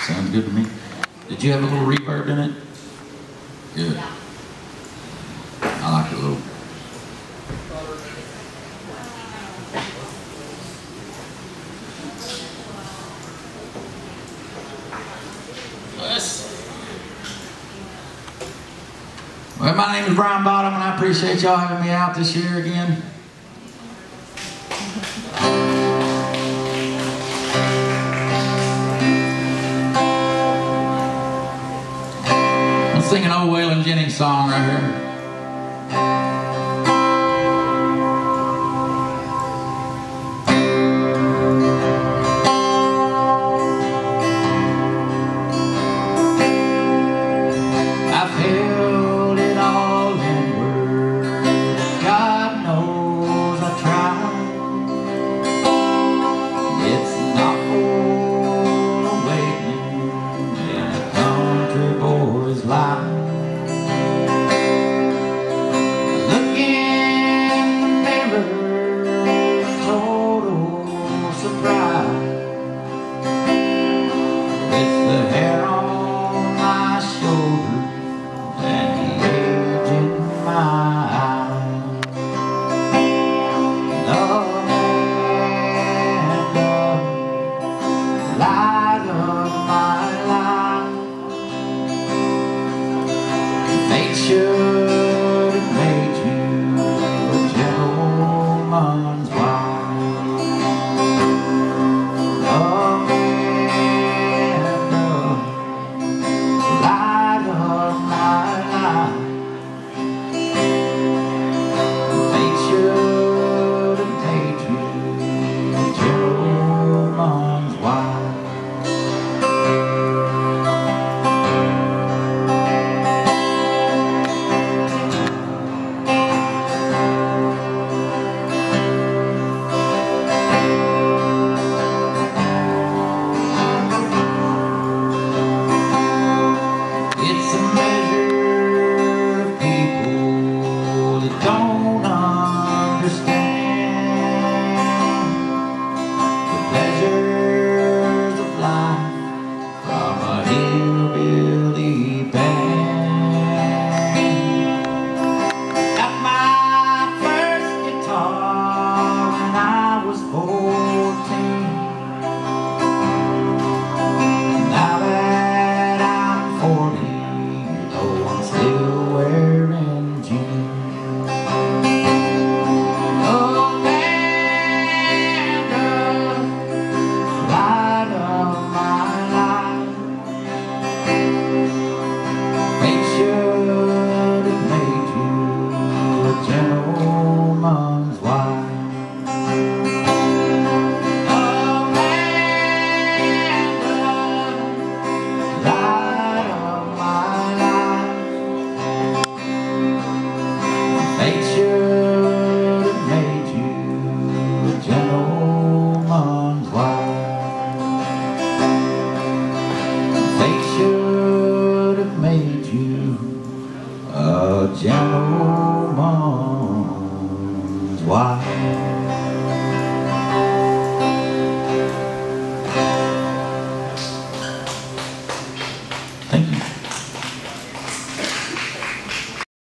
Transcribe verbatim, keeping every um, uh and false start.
Sounds good to me. Did you have a little reverb in it? Good. I like it a little. Well, my name is Brian Bottom, and I appreciate y'all having me out this year again. I'm singing an old Waylon Jennings song right here.